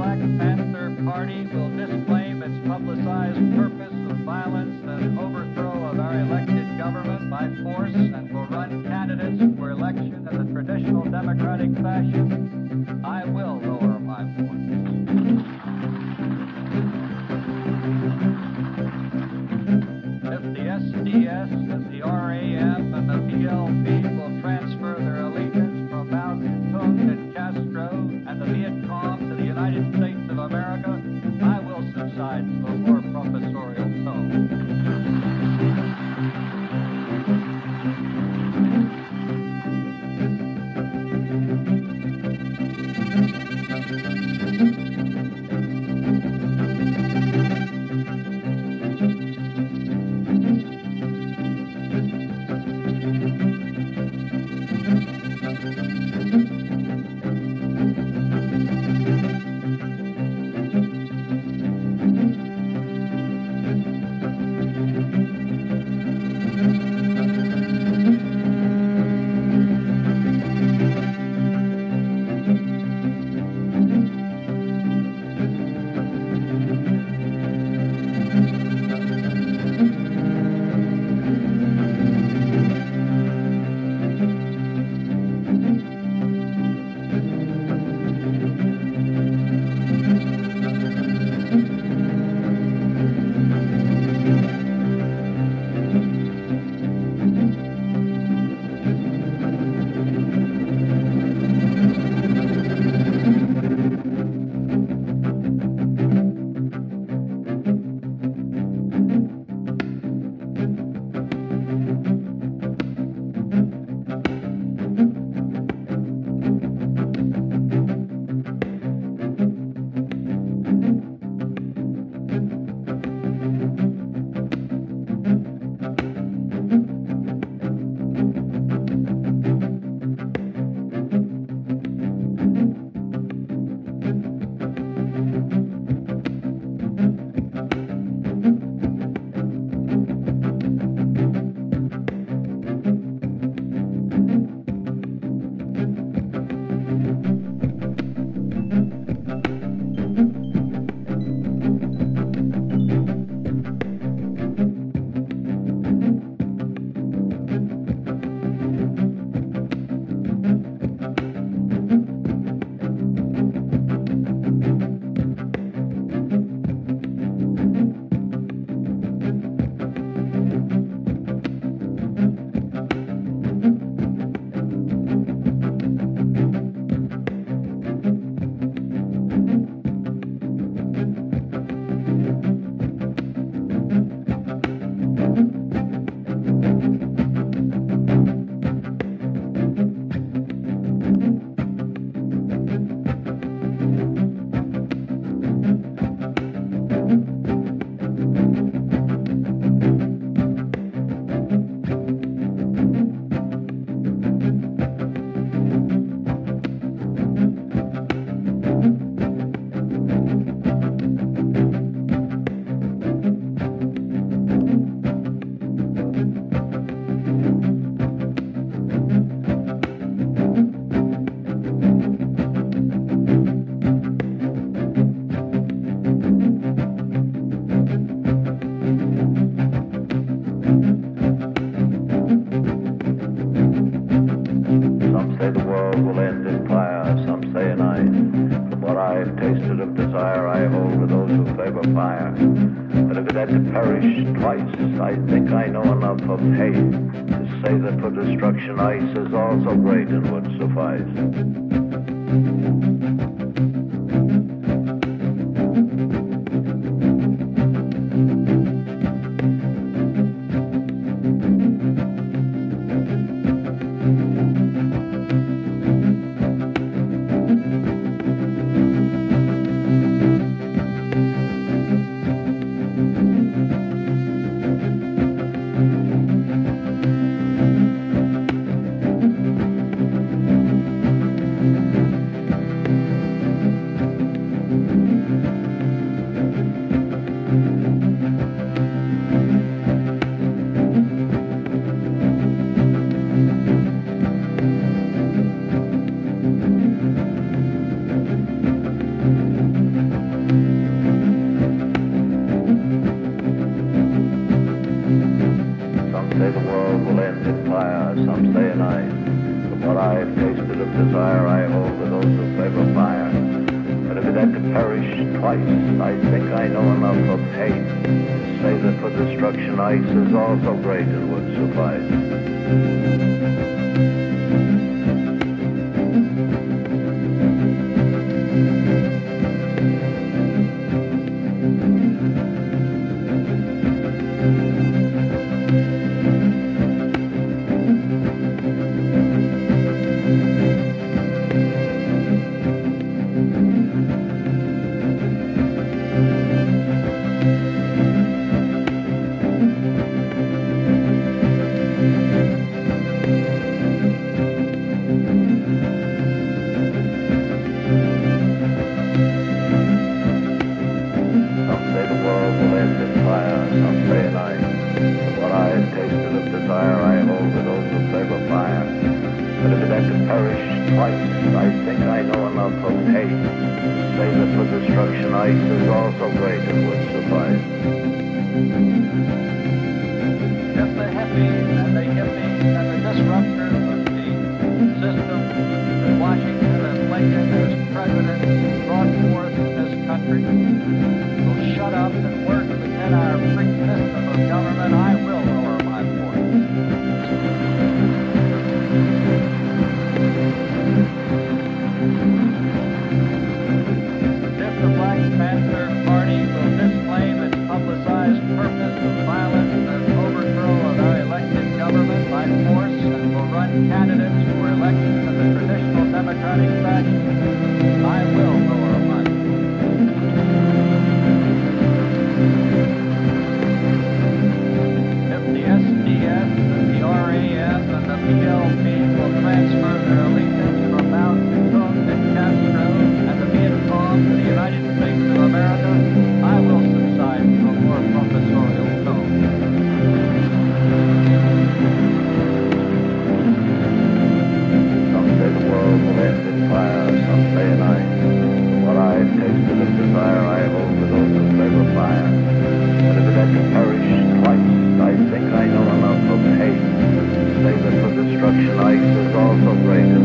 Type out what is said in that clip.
Black Panther Party will disclaim its publicized purpose of violence and overthrow of our elected government by force and will run candidates for election in the traditional democratic fashion, I will lower my voice. If the SDS and the RAM and the PLP will transfer their allegiance from Mao Zedong and Castro and the Viet Cong to the United States of America, I will subside to a more professorial tone. I think I know enough of hate to say that for destruction ice is also great and would suffice. perish twice. I think I know enough of hate to say that for destruction ice is also great and would suffice. Someday the world will end in fire, someday in ice. What I have tasted of desire, I hold with those who flavor fire. But if it had to perish twice, I think I know enough of hate to say that for destruction ice is also great and would suffice. If the hippies and the disruptors of the system that Washington and Lincoln as presidents brought forth in this country will shut up and work within our free system of government, I will lower my voice. If the Black Panther Party will disclaim its publicized purpose of violence and overthrow of our elected government by force and will run candidates for election in the traditional democratic fashion, I will lower my voice. If the SDS and the RAF and the PLP will transfer their allegiance from Mao Zedong and Castro and the Viet Cong to the United States of America, I will subside to a more professorial tone. Someday the world will end in fire, someday in ice. What I have tasted of desire, I hold with those who flavor fire. But if it had to perish twice, I think I know enough of hate to say that for destruction ice is also great